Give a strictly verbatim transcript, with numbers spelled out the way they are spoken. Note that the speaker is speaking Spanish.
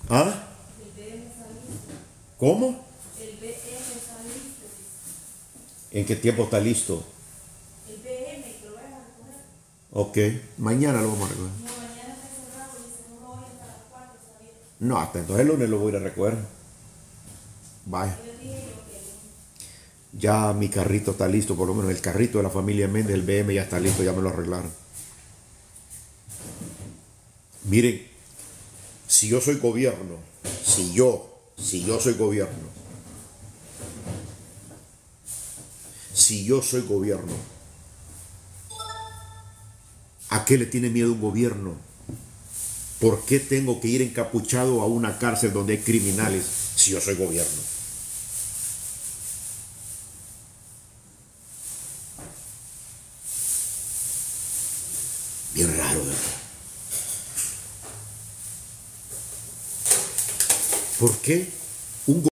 ¿Ah? ¿Cómo? El B M está listo. ¿En qué tiempo está listo? El B M que lo vas a recoger. Ok, mañana lo vamos a recoger. No, mañana está cerrado y dice no lo vayan hasta las cuatro, está bien. No, hasta entonces el lunes lo voy a ir a recoger. Vaya. Yo dije yo que Ya mi carrito está listo, por lo menos el carrito de la familia Méndez, el B M ya está listo, ya me lo arreglaron. Miren, si yo soy gobierno, si yo, si yo soy gobierno, si yo soy gobierno, ¿a qué le tiene miedo un gobierno? ¿Por qué tengo que ir encapuchado a una cárcel donde hay criminales si yo soy gobierno? Bien raro, ¿verdad? ¿Por qué un